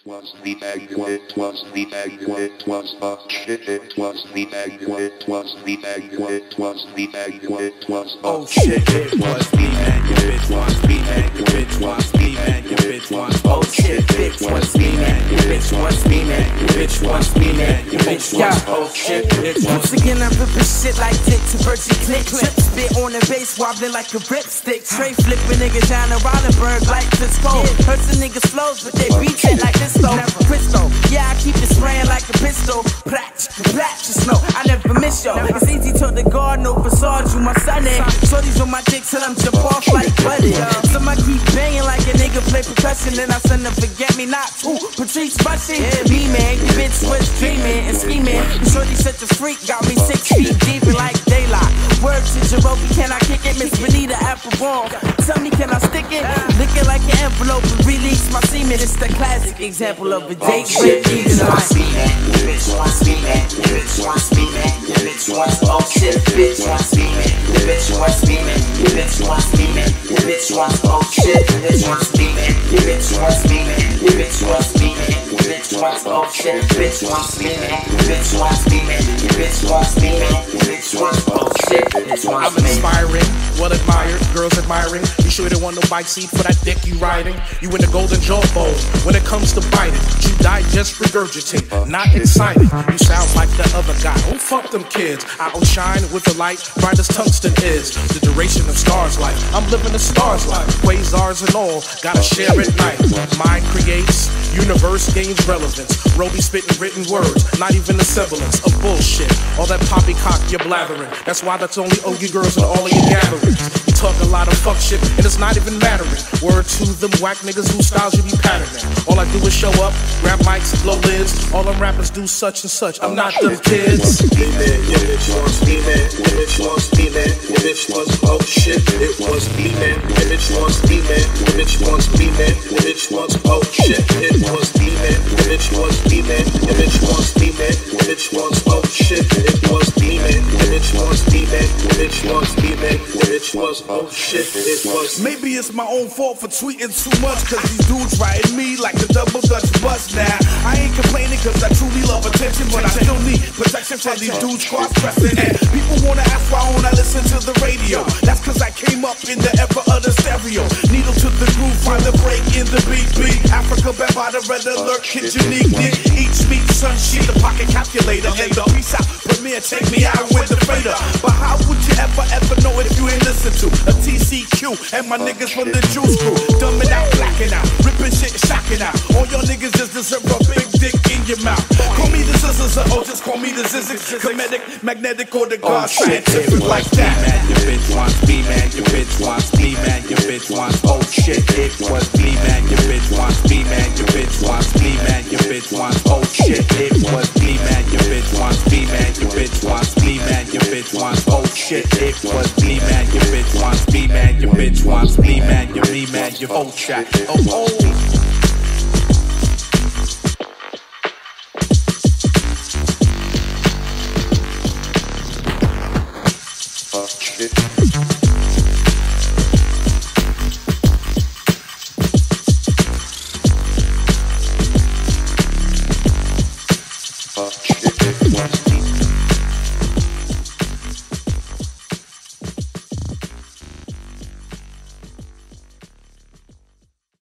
Was the banquet, was the banquet, was the shit, it was the banquet, was the banquet, was the banquet, was oh shit, it was me, man, your bitch wants me, man, your bitch wants me, man, your bitch wants, oh shit, bitch wants me, man, your bitch wants me, man, your bitch wants me, man, your bitch wants, oh shit, bitch wants me. Once again, I'm ripping shit like dick to virgin click, spit on the bass, wobbling like a ripstick, straight flipping niggas down to Rollenberg like Cisco, hurts the niggas flows, but they beats it like this though. Crystal, yeah, I keep it spraying like a pistol. Plat, just know I never miss yo. It's easy to the guard, no facade, you my son in. Shorties on my dick till I'm jump off like buddy. Some I keep banging like a nigga play percussion, then I send them forget me not. Ooh, Patrice Bushing, me man, you bitch was dreaming and scheming. Shorty such a freak, got me 6 feet deep like daylight. Word to Jerobi, can I kick it? Miss Benita Appleball, tell me can I stick it? Lick it like an envelope and release my semen. It's the classic example of a date rape. Your bitch wants me, man. Your bitch wants me, man. Your bitch wants me, man. Your bitch wants, oh shit. Bitch wants me, man. Your bitch wants me, man. Your bitch wants me, man. Your bitch wants, oh shit. Bitch wants me, man. Your bitch wants me, man. Your bitch wants me, man. Your bitch wants, oh shit. Bitch wants me, man. Your bitch wants me, man. Your bitch wants me, man. Your bitch wants, oh shit. Bitch wants I'm inspiring, well admired, girls admiring. You sure don't want no bike seat for that dick you riding? You in the golden jawbone when it comes to biting. You digest, regurgitate, not excited. You sound like the other guy. Oh fuck them kids. I outshine with the light, bright as tungsten is. The duration of stars life. I'm living a star's life. Quasars and all, gotta share at night. Mind creates, universe gains relevance. Roby spitting written words, not even a semblance of bullshit. All that poppycock you're blathering. That's why that's only OG girls in all of your gatherings. You talk a lot of fuck shit and it's not even mattering. Word to them whack niggas whose styles you be patterning. All I do is show up, grab mics, blow lids. All them rappers do such and such. I'm not them kids. Your bitch wants me, man. Your bitch wants me, man. Your bitch wants, oh shit. It was me, man. Your bitch wants me, man. Your bitch wants me, man. Your bitch wants, oh shit. It was me, man. Your bitch wants me, man. Your bitch wants me, man. Your bitch wants, oh shit. It was me, man. Your bitch wants me, man. Your bitch wants me, man. Your bitch was, oh shit. It was. Maybe it's my own fault for tweeting too much, cause these dudes riding me like the double Dutch bus now. I ain't complaining cause I truly love attention, but I still need protection from these dudes cross-pressing. And people wanna ask why don't I listen to the radio? That's cause I came up in the era of the stereo. Needle to the groove, find the break in the beat. Africa back by the red alert, kid unique. Each meet sun sheet, the pocket calculator. And the peace out, premiere, take me out with the fader. But how would you ever know if you ain't listen to a TCQ and my niggas from the Juice Crew? Dumbing out, blacking out, ripping shit, shocking out. All your niggas just deserve a big dick in your mouth. Call me the scissors, or just call me the Zizix. Comedic, magnetic, or the God scientific like that. Man, your bitch wants me, man. Your bitch wants me, man. Your bitch wants, oh shit. It was me, man. Your bitch wants me, man. Your bitch wants me, man. Your bitch wants, oh shit. It was me, man. Your bitch wants me, man. Your bitch wants me, man. Your bitch wants, oh shit. It was me, man. Your bitch wants me, man. Your bitch wants me, man. Your me, man. Your oh chat. Oh.